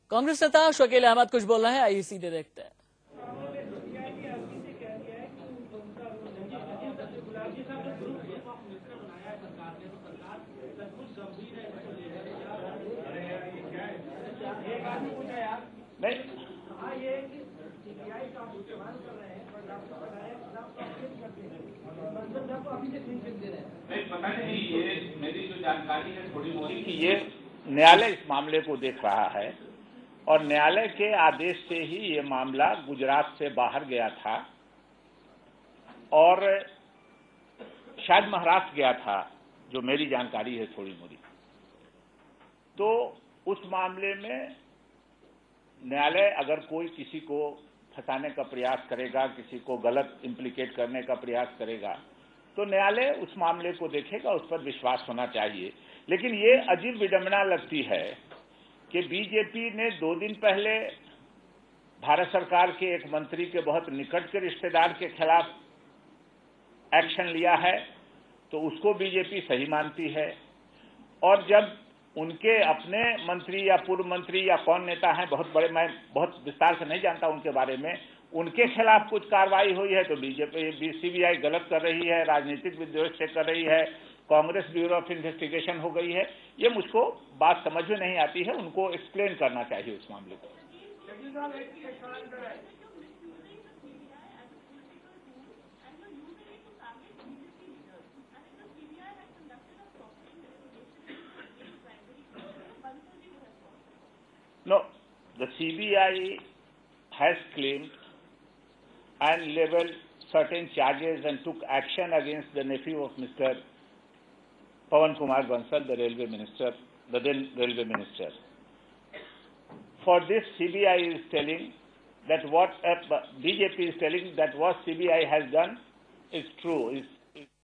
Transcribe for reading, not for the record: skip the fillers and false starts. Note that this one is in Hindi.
कांग्रेस नेता शकील अहमद कुछ बोल रहे हैं, आइए सीधे देखते हैं। नहीं, पता नहीं, ये मेरी जो जानकारी है थोड़ी मोदी की, ये न्यायालय इस मामले को देख रहा है और न्यायालय के आदेश से ही ये मामला गुजरात से बाहर गया था और शायद महाराष्ट्र गया था, जो मेरी जानकारी है थोड़ी मोदी। तो उस मामले में न्यायालय अगर कोई किसी को फंसाने का प्रयास करेगा, किसी को गलत इंप्लीकेट करने का प्रयास करेगा, तो न्यायालय उस मामले को देखेगा, उस पर विश्वास होना चाहिए। लेकिन ये अजीब विडंबना लगती है कि बीजेपी ने 2 दिन पहले भारत सरकार के एक मंत्री के बहुत निकट के रिश्तेदार के खिलाफ एक्शन लिया है, तो उसको बीजेपी सही मानती है, और जब उनके अपने मंत्री या पूर्व मंत्री या कौन नेता हैं, बहुत बड़े, मैं बहुत विस्तार से नहीं जानता उनके बारे में, उनके खिलाफ कुछ कार्रवाई हुई है तो बीजेपी सीबीआई गलत कर रही है, राजनीतिक विद्वेष से कर रही है, कांग्रेस ब्यूरो ऑफ इन्वेस्टिगेशन हो गई है। ये मुझको बात समझ में नहीं आती है, उनको एक्सप्लेन करना चाहिए उस मामले को। No, the CBI has claimed and leveled certain charges and took action against the nephew of Mr. Pawan Kumar Bansal, the railway minister, the then railway minister. For this, CBI is telling that what BJP is telling that what CBI has done is true, is